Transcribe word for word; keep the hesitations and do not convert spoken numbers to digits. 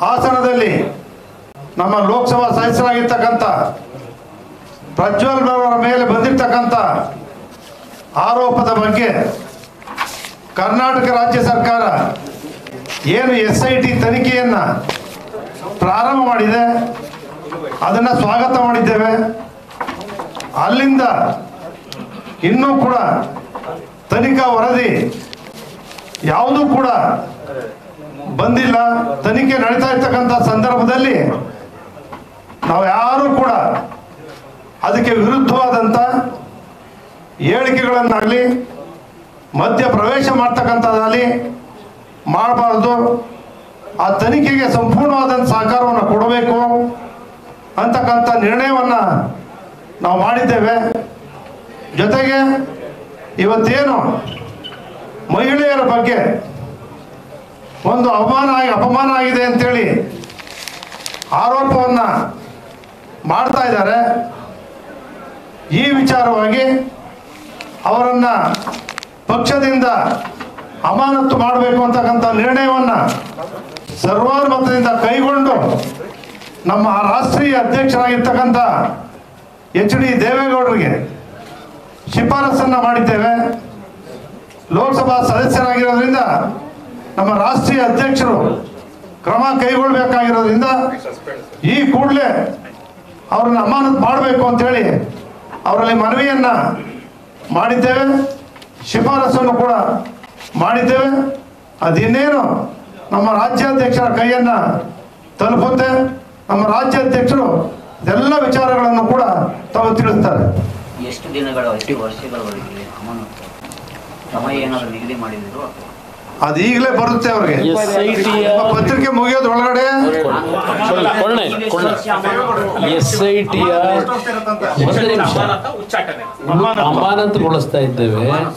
ಹಾಸನದಲ್ಲಿ ನಮ್ಮ ಲೋಕಸಭಾ ಸದಸ್ಯರಾಗಿರ್ತಕ್ಕಂಥ ಪ್ರಜ್ವಲ್ ಅವರ ಮೇಲೆ ಬಂದಿರತಕ್ಕಂಥ ಆರೋಪದ ಬಗ್ಗೆ ಕರ್ನಾಟಕ ರಾಜ್ಯ ಸರ್ಕಾರ ಏನು ಎಸ್ ಐ ಟಿ ತನಿಖೆಯನ್ನು ಪ್ರಾರಂಭ ಮಾಡಿದೆ, ಅದನ್ನು ಸ್ವಾಗತ ಮಾಡಿದ್ದೇವೆ. ಅಲ್ಲಿಂದ ಇನ್ನೂ ಕೂಡ ತನಿಖಾ ವರದಿ ಯಾವುದೂ ಕೂಡ ಬಂದಿಲ್ಲ. ತನಿಖೆ ನಡೀತಾ ಇರ್ತಕ್ಕಂಥ ಸಂದರ್ಭದಲ್ಲಿ ನಾವು ಯಾರೂ ಕೂಡ ಅದಕ್ಕೆ ವಿರುದ್ಧವಾದಂಥ ಹೇಳಿಕೆಗಳನ್ನಾಗಲಿ ಮಧ್ಯ ಪ್ರವೇಶ ಮಾಡ್ತಕ್ಕಂಥದ್ದಾಗಲಿ ಮಾಡಬಾರ್ದು. ಆ ತನಿಖೆಗೆ ಸಂಪೂರ್ಣವಾದಂಥ ಸಹಕಾರವನ್ನು ಕೊಡಬೇಕು ಅಂತಕ್ಕಂಥ ನಿರ್ಣಯವನ್ನು ನಾವು ಮಾಡಿದ್ದೇವೆ. ಜೊತೆಗೆ ಇವತ್ತೇನು ಮಹಿಳೆಯರ ಬಗ್ಗೆ ಒಂದು ಅವಮಾನ ಅಪಮಾನ ಆಗಿದೆ ಅಂತೇಳಿ ಆರೋಪವನ್ನು ಮಾಡ್ತಾ ಇದ್ದಾರೆ, ಈ ವಿಚಾರವಾಗಿ ಅವರನ್ನು ಪಕ್ಷದಿಂದ ಅಮಾನತು ಮಾಡಬೇಕು ಅಂತಕ್ಕಂಥ ನಿರ್ಣಯವನ್ನು ಸರ್ವಾನುಮತದಿಂದ ಕೈಗೊಂಡು ನಮ್ಮ ರಾಷ್ಟ್ರೀಯ ಅಧ್ಯಕ್ಷರಾಗಿರ್ತಕ್ಕಂಥ ಎಚ್ ಡಿ ದೇವೇಗೌಡರಿಗೆ ಶಿಫಾರಸನ್ನು ಮಾಡಿದ್ದೇವೆ. ಲೋಕಸಭಾ ಸದಸ್ಯರಾಗಿರೋದ್ರಿಂದ ನಮ್ಮ ರಾಷ್ಟ್ರೀಯ ಅಧ್ಯಕ್ಷರು ಕ್ರಮ ಕೈಗೊಳ್ಳಬೇಕಾಗಿರೋದ್ರಿಂದ ಈ ಕೂಡಲೇ ಅವರನ್ನು ಅಮಾನತು ಮಾಡಬೇಕು ಅಂತೇಳಿ ಅವರಲ್ಲಿ ಮನವಿಯನ್ನು ಮಾಡಿದ್ದೇವೆ, ಶಿಫಾರಸನ್ನು ಕೂಡ ಮಾಡಿದ್ದೇವೆ. ಅದಿನ್ನೇನು ನಮ್ಮ ರಾಜ್ಯಾಧ್ಯಕ್ಷರ ಕೈಯನ್ನು ತಲುಪುತ್ತೆ. ನಮ್ಮ ರಾಜ್ಯಾಧ್ಯಕ್ಷರು ಎಲ್ಲ ವಿಚಾರಗಳನ್ನು ಕೂಡ ತಾವು ತಿಳಿಸ್ತಾರೆ. ಎಷ್ಟು ದಿನಗಳ ಎಷ್ಟು ವರ್ಷಗಳವರೆಗೆ ಅಮಾನತು ಸಮಯ ಏನಾದರೂ ನಿಗದಿ ಮಾಡಿದ್ರು? ಅದು ಈಗಲೇ ಬರುತ್ತೆ ಅವ್ರಿಗೆ. ಪತ್ರಿಕೆ ಮುಗಿಯೋದ್ರ ಒಳಗಡೆ ಎಸ್ ಐ ಟಿಯ ಅಮಾನತುಗೊಳಿಸ್ತಾ ಇದ್ದೇವೆ.